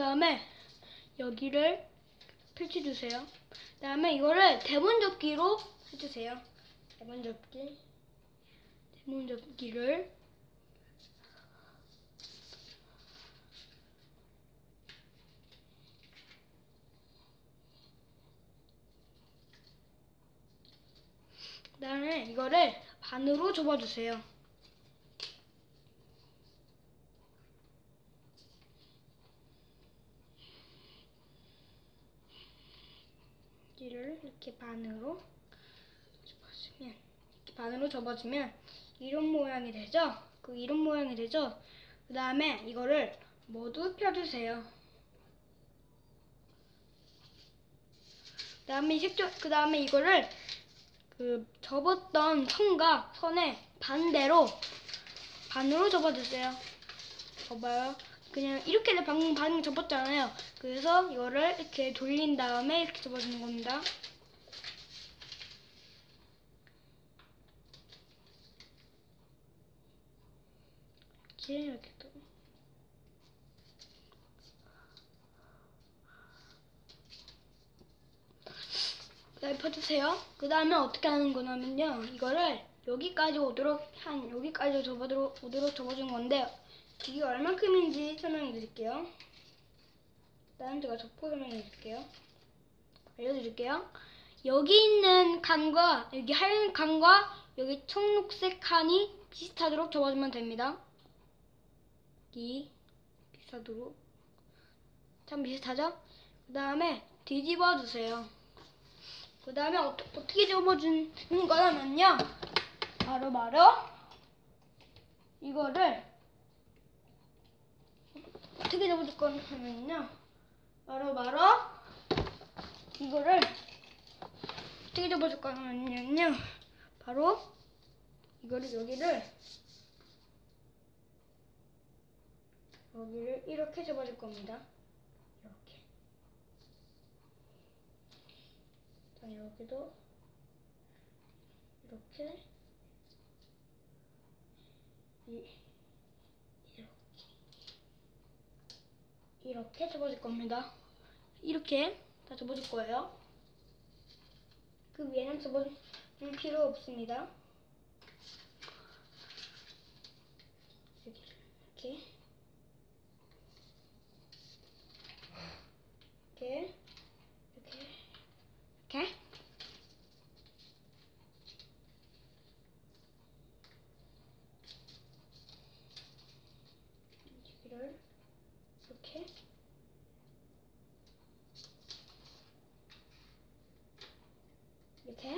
다음에 여기를 펼쳐주세요. 그 다음에 이거를 대문접기로 해주세요. 대문접기를 그 다음에 이거를 반으로 접어주세요. 이렇게 반으로 접어주면 이런 모양이 되죠? 이런 모양이 되죠? 그 다음에 이거를 모두 펴주세요. 그 다음에 이거를 접었던 선과 선의 반으로 접어주세요. 봐봐요. 그냥 이렇게 방금 반 접었잖아요. 그래서 이거를 이렇게 돌린 다음에 이렇게 접어주는 겁니다. 이렇게 또. 그다음에 펴주세요. 그 다음에 어떻게 하는 거냐면요. 이거를 여기까지 오도록 접어준 건데, 이게 얼만큼인지 설명해 드릴게요. 일단 제가 접고 설명해 드릴게요. 알려드릴게요. 여기 있는 칸과 여기 하얀 칸과 여기 청록색 칸이 비슷하도록 접어주면 됩니다. 여기 비슷하도록. 참 비슷하죠? 그 다음에 뒤집어 주세요. 그 다음에 어떻게 접어주는 거냐면요. 바로 이거를 어떻게 접어줄 거냐면요. 이거를 어떻게 접어줄 거냐면요. 바로 이거를 여기를 이렇게 접어줄 겁니다. 이렇게. 자, 여기도 이렇게 접어줄 겁니다. 이렇게 다 접어줄 거예요. 그 위에는 접어줄 필요 없습니다. 이렇게 여기를 이렇게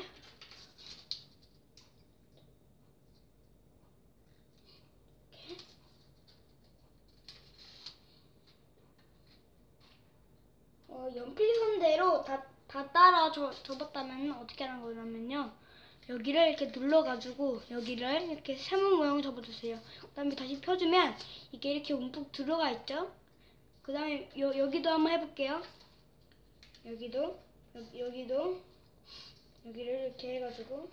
연필선대로 다 따라 접었다면 어떻게 하는 거냐면요. 여기를 이렇게 눌러가지고 여기를 이렇게 세모 모양을 접어주세요. 그 다음에 다시 펴주면 이게 이렇게 움푹 들어가 있죠. 그 다음에 여기도 한번 해볼게요. 여기도 여기를 이렇게 해가지고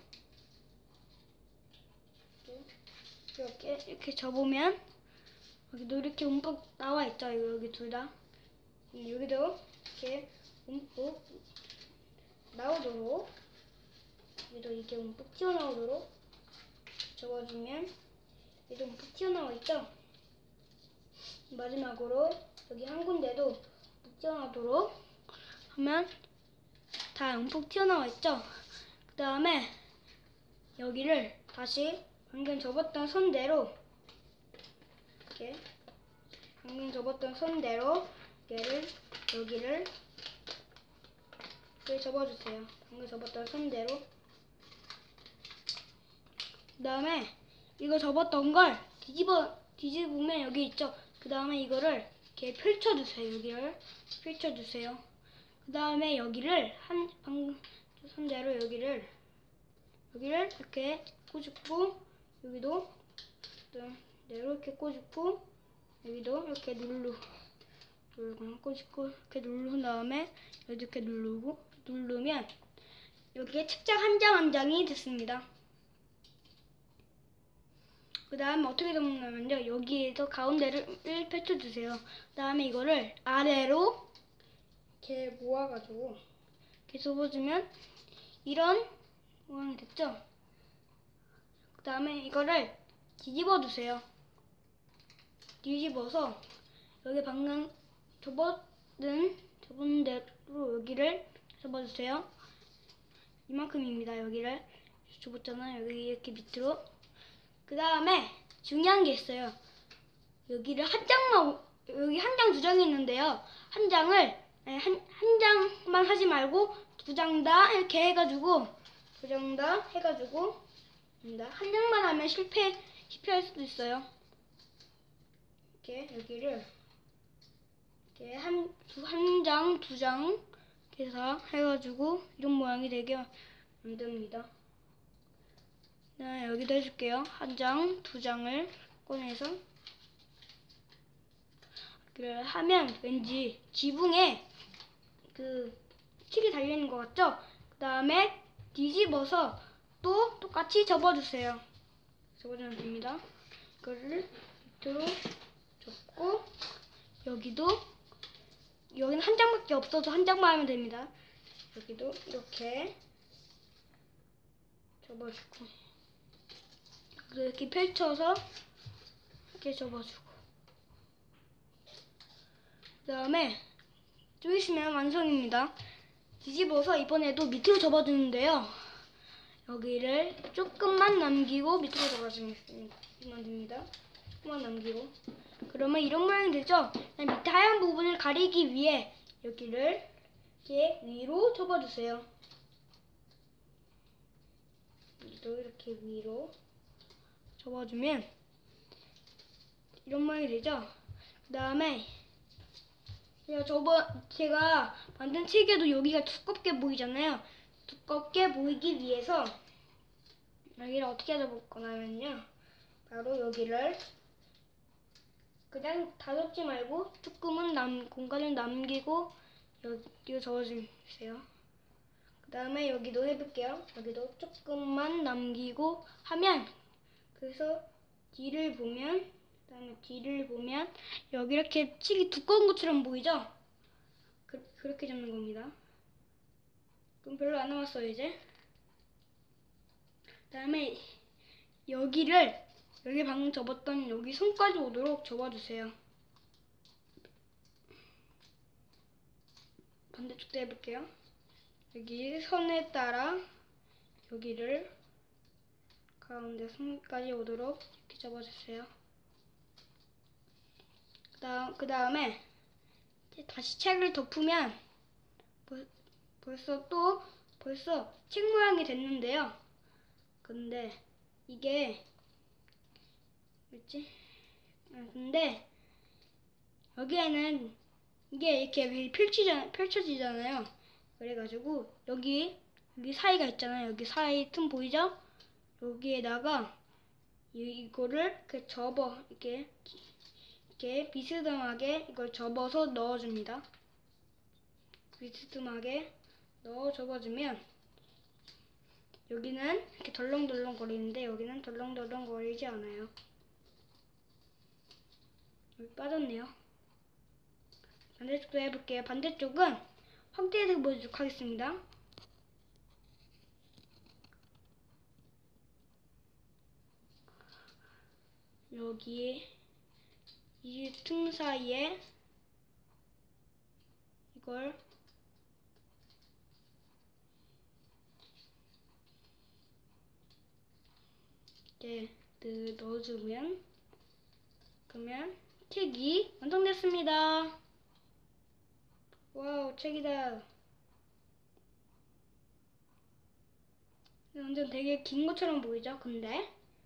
이렇게 접으면 여기도 이렇게 움푹 나와 있죠. 여기 둘 다. 여기도 이렇게 움푹 나오도록, 여기도 이렇게 움푹 튀어나오도록 접어주면 여기도 움푹 튀어나와 있죠. 마지막으로 여기 한 군데도 움푹 튀어나오도록 하면 다 움푹 튀어나와 있죠. 그 다음에 여기를 다시 방금 접었던 선대로 여기를 접어주세요. 방금 접었던 선대로. 그 다음에 이거 접었던 걸 뒤집으면 여기 있죠. 그 다음에 이거를 이렇게 펼쳐주세요. 여기를 펼쳐주세요. 그 다음에 여기를 방금 선대로 여기를 이렇게 꼬집고, 여기도 이렇게 꼬집고, 여기도 이렇게 꼬집고 이렇게 누른 다음에 이렇게 누르면 여기에 책장 한 장 한 장이 됐습니다. 그 다음에 어떻게 접냐면요. 여기에서 가운데를 펼쳐주세요. 그 다음에 이거를 아래로 이렇게 모아가지고 이렇게 접어주면 이런 모양이 됐죠? 그 다음에 이거를 뒤집어 주세요. 뒤집어서 여기 방금 접은 대로 여기를 접어주세요. 이만큼입니다. 여기를 접었잖아요. 여기 이렇게 밑으로. 그 다음에 중요한 게 있어요. 여기를 한 장만, 여기 한 장, 두 장이 있는데요. 한 장을 한 장만 하지 말고 두 장 다 이렇게 해가지고 두 장 다 해가지고 한 장만 하면 실패할 수도 있어요. 이렇게 여기를 이렇게 한 장, 두 장 이렇게 다 해가지고 이런 모양이 되게 만듭니다. 네, 여기도 해줄게요. 한 장, 두 장을 꺼내서 그걸 하면 왠지 지붕에 그 칠이 달려있는 것 같죠? 그 다음에 뒤집어서 또 똑같이 접어주세요. 접어주면 됩니다. 이거를 밑으로 접고 여기는 한 장밖에 없어서 한 장만 하면 됩니다. 여기도 이렇게 접어주고 이렇게 펼쳐서 이렇게 접어주고 그 다음에 좀 있으면 완성입니다. 뒤집어서 이번에도 밑으로 접어주는데요. 여기를 조금만 남기고 밑으로 접어주면 됩니다. 조금만 남기고 그러면 이런 모양이 되죠? 밑에 하얀 부분을 가리기 위해 여기를 이렇게 위로 접어주세요. 또 이렇게 위로 접어주면 이런 모양이 되죠? 그 다음에 제가 만든 책에도 여기가 두껍게 보이잖아요. 두껍게 보이기 위해서 여기를 어떻게 접을 거냐면요. 바로 여기를 그냥 다 접지 말고 조금은 공간을 남기고 여기 접어주세요. 그 다음에 여기도 해볼게요. 여기도 조금만 남기고 하면 그래서 뒤를 보면 여기 이렇게 칠이 두꺼운 것처럼 보이죠? 그렇게 접는 겁니다. 그럼 별로 안 남았어요 이제. 그 다음에 여기 방금 접었던 여기 손까지 오도록 접어주세요. 반대쪽도 해볼게요. 여기 선에 따라 여기를 가운데 손까지 오도록 이렇게 접어주세요. 그 다음에 다시 책을 덮으면 벌써 책 모양이 됐는데요. 근데 이게 뭐지? 근데 여기에는 이게 이렇게 펼쳐지잖아요. 그래가지고 여기 사이가 있잖아요. 여기 사이 틈 보이죠? 여기에다가 이거를 이렇게 비스듬하게 이걸 접어서 넣어줍니다. 비스듬하게 접어주면 여기는 이렇게 덜렁덜렁 거리는데 여기는 덜렁덜렁 거리지 않아요. 여기 빠졌네요. 반대쪽도 해볼게요. 반대쪽은 확대해서 보여주도록 하겠습니다. 여기에 이 틈 사이에 이걸 이렇게 넣어주면 그러면 책이 완성됐습니다. 와우, 책이다. 완전 되게 긴 것처럼 보이죠? 근데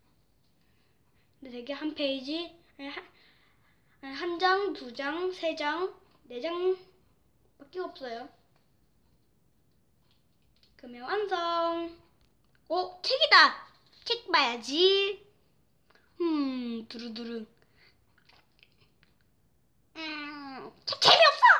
되게 한 페이지 한 장, 두 장, 세 장, 네 장밖에 없어요. 그러면 완성. 오, 책이다. 책 봐야지. 두루두루. 책 재미없어.